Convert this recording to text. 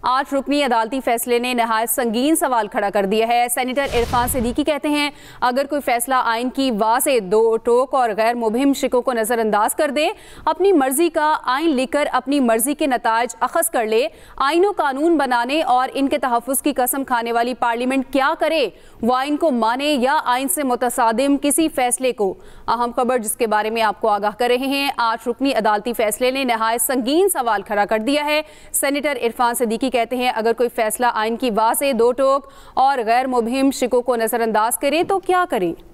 8 रुकनी अदालती फैसले ने नहायत संगीन सवाल खड़ा कर दिया है। सेनेटर इरफान सिद्दीकी कहते हैं, अगर कोई फैसला आइन की वाह से दो टोक और गैर मुबहिम शिकों को नजरअंदाज कर दे, अपनी मर्जी का आइन लिखकर अपनी मर्जी के नताज अखज़ कर ले, आइन और कानून बनाने और इनके तहफ़्फ़ुज़ की कसम खाने वाली पार्लियामेंट क्या करे? वो आइन को माने या आइन से मुतसादिम किसी फैसले को? अहम खबर जिसके बारे में आपको आगाह कर रहे हैं, 8 रुकनी अदालती फैसले ने नहायत संगीन सवाल खड़ा कर दिया है। सेनेटर इरफान सिद्दीकी कहते हैं, अगर कोई फैसला आइन की वाह से दो टोक और गैर मुबहिम शिकों को नजरअंदाज करे तो क्या करे?